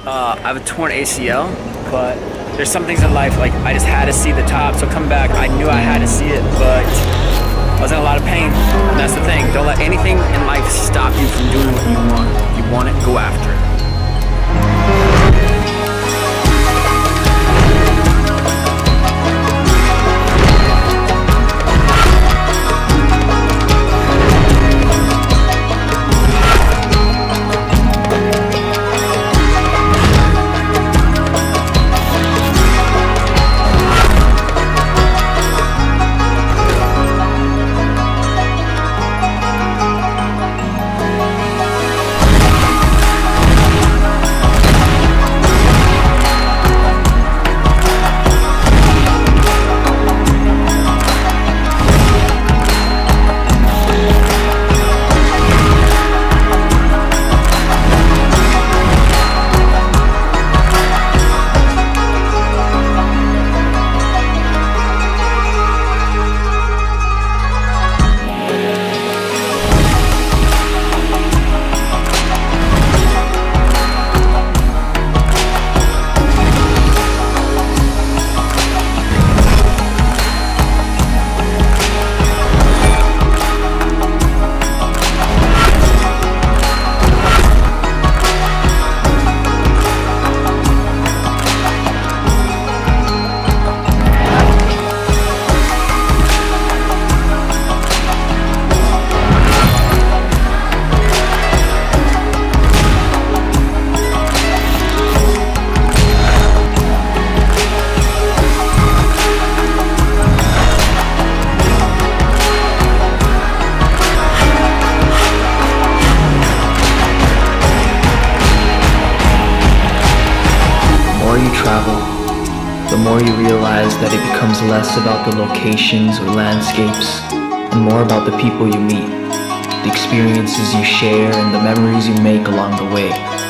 I have a torn ACL, but there's some things in life, like I just had to see the top. So coming back, I knew I had to see it, but I was in a lot of pain. And that's the thing. Don't let anything in life stop you from doing what you want. If you want it, go after it. The more you realize that it becomes less about the locations or landscapes and more about the people you meet, the experiences you share and the memories you make along the way.